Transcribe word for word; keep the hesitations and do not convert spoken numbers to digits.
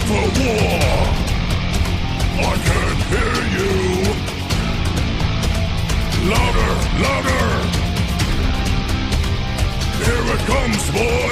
for war. I can't hear you. Louder, louder. Here it comes, boys.